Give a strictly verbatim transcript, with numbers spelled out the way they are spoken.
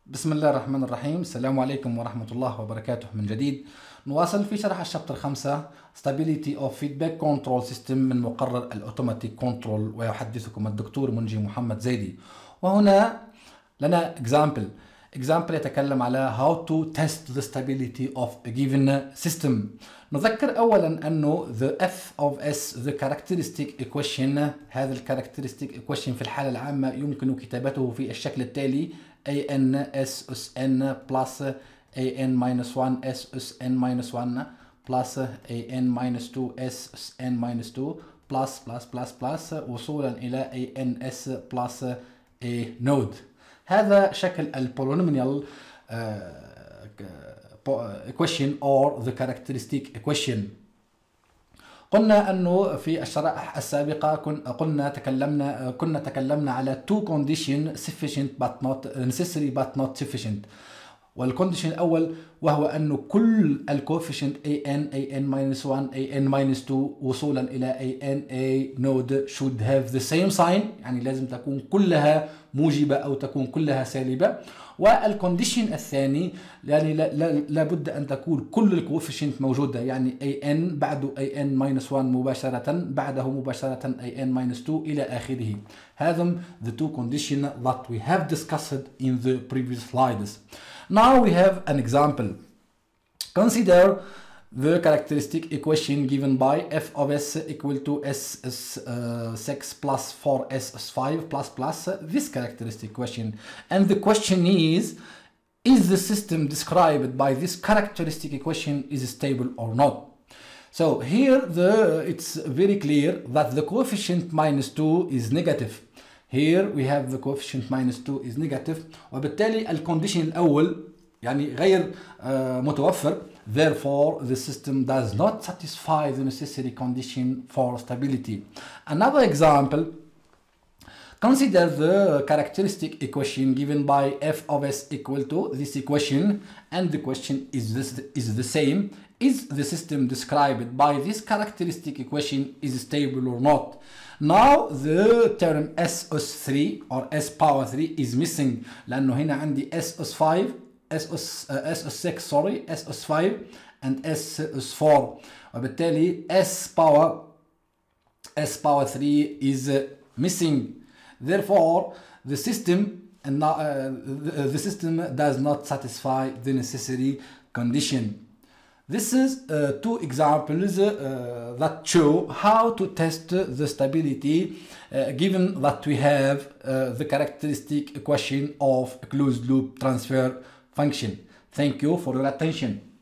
بسم الله الرحمن الرحيم. السلام عليكم ورحمة الله وبركاته. من جديد نواصل في شرح الشابتر خمسة Stability of Feedback Control System من مقرر الأوتوماتيك كنترول، ويحدثكم الدكتور منجي محمد زيدي. وهنا لنا example example يتكلم على how to test the stability of a given system. نذكر أولا أنه the f of s the characteristic equation، هذا ال characteristic equation في الحالة العامة يمكن كتابته في الشكل التالي: an s us n plus an minus one s us n minus one plus an minus two s us n minus two plus plus plus plus وصولا إلى an s plus a node. هذا شكل البولينوميال equation or the characteristic equation. قلنا أنه في الشرائح السابقة قلنا تكلمنا كنا تكلمنا على two condition sufficient but not necessary but not sufficient. والكونديشن الأول وهو أنه كل الكوفيشنت an an minus one an minus two وصولا إلى an a node should have the same sign، يعني لازم تكون كلها موجبة أو تكون كلها سالبة. والكونديشن الثاني يعني لابد أن تكون كل الكوفيشنت موجودة، يعني an بعده an minus one مباشرة، بعده مباشرة an minus two إلى آخره. هذا the two conditions that we have discussed in the previous slides. Now we have an example. Consider the characteristic equation given by f of s equal to s is uh, six plus four s is five plus plus uh, this characteristic equation, and the question is is the system described by this characteristic equation is stable or not. So here the it's very clear that the coefficient minus two is negative. Here we have the coefficient minus two is negative، وبالتالي الكونديشن الأول يعني غير uh, متوفر. Therefore the system does not satisfy the necessary condition for stability. Another example, consider the characteristic equation given by f of s equal to this equation, and the question is this is the same: is the system described by this characteristic equation is stable or not? Now the term s us three or s power three is missing، لأنه هنا عندي s us five s us uh, s us six sorry s us five and s us four، وبالتالي s power s power three is uh, missing. Therefore the system and uh, the, the system does not satisfy the necessary condition. This is uh, two examples uh, that show how to test the stability uh, given that we have uh, the characteristic equation of a closed loop transfer function. Thank you for your attention.